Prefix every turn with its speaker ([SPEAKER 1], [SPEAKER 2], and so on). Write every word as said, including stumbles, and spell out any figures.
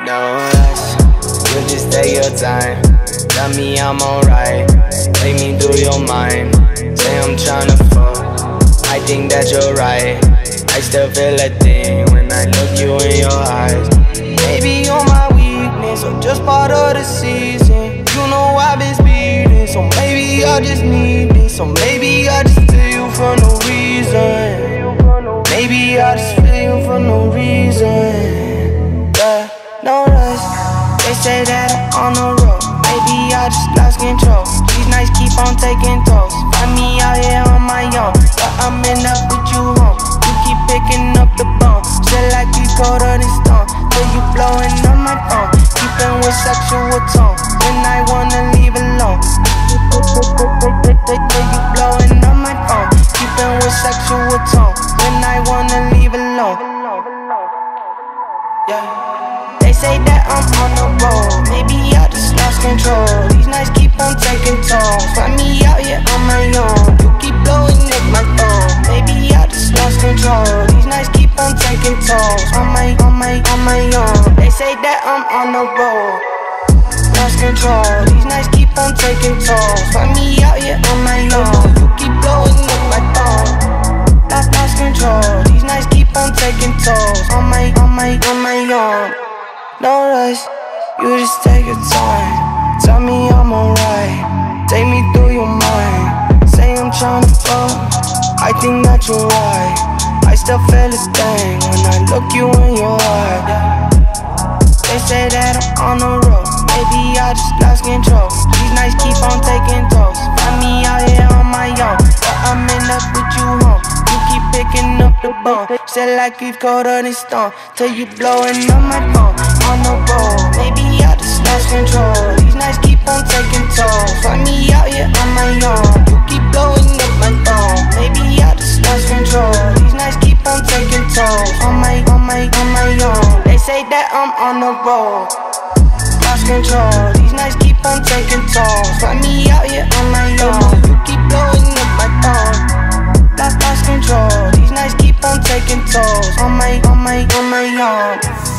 [SPEAKER 1] No rush, you just take your time. Tell me I'm alright, take me through your mind. Say I'm tryna fuck, I think that you're right. I still feel a thing when I look you in your eyes. Maybe you're my weakness or just part of the season. You know I've been speeding, so maybe I just need this. So maybe I just feel you for no reason. Maybe I just feel you for no reason. Yeah, no rush. They say that I'm on the road. Maybe I just lost control. These nights keep on taking tolls. Find me out here on my own, but I'm in up with you home. You keep picking up the bone, shit like you colder than stone. Till you blowing on my phone, keeping with sexual tone. When I wanna leave alone, till you blowing on my phone, keeping with sexual tone. When I wanna leave alone, yeah. They say that I'm on the road, maybe I just lost control. These nights keep on taking tolls. Find me out here on my own. You keep blowing up my phone, maybe I just lost control. These nights keep on taking tolls. On my, on my, on my own. They say that I'm on the road, lost control. These nights keep on taking tolls. Find me out here on my own. You keep blowing up my phone, lost, lost control. These nights keep on taking tolls. On my, on my, on my own. No rush, you just take your time. Tell me I'm alright, take me through your mind. Say I'm tryna fuck, I think that you're right. I still feel a thing when I look you in your eye. They say that I'm on the road, maybe I just lost control. These nights keep on taking tolls. Find me out here on my own, but I'm in up with you home. You keep picking up the bone, shit like you colder than stone. Till you blowing on my phone. On the road, maybe I just lost control. These nights keep on taking tolls. Find me out here on my own. You keep blowing up my phone, maybe I just lost control. These nights keep on taking tolls. On my, on my, on my own. They say that I'm on the road, lost control. These nights keep on taking tolls. Find me out here on my own. You keep blowing up my phone, lost, lost control. These nights keep on taking tolls. On my, on my, on my own.